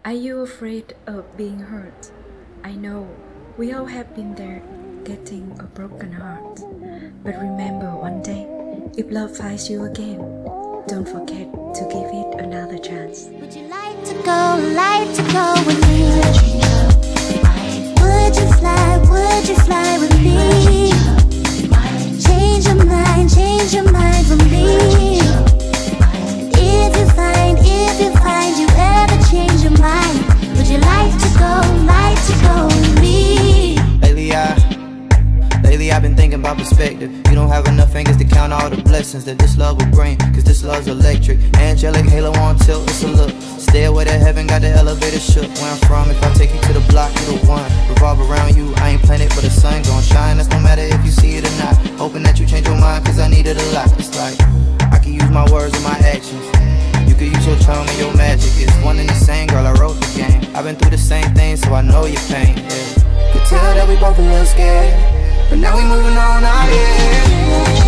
Are you afraid of being hurt? I know, we all have been there, getting a broken heart. But remember one day, if love finds you again, don't forget to give it another chance. Would you like to go with me? Would you fly with me? Change your mind for me. If you find you ever change your mind, would you like to go with me? Lately I've been thinking about perspective. You don't have enough fingers to count all the blessings that this love will bring, cause this love's electric. Angelic halo on tilt, it's a look. Stairway to heaven, got the elevator shook. Where I'm from, if I take you to the block, you the one. Revolve around you, I ain't planet, but the sun gon' shine. That's no matter if you see it or not. Hoping that you change your mind, cause I need it a lot. It's like, I can use my words and my actions. You can use your charm and your magic. It's one and the same, girl, I wrote the game. I've been through the same thing, so I know your pain, yeah. Could tell that we both a little scared, but now we moving on out here.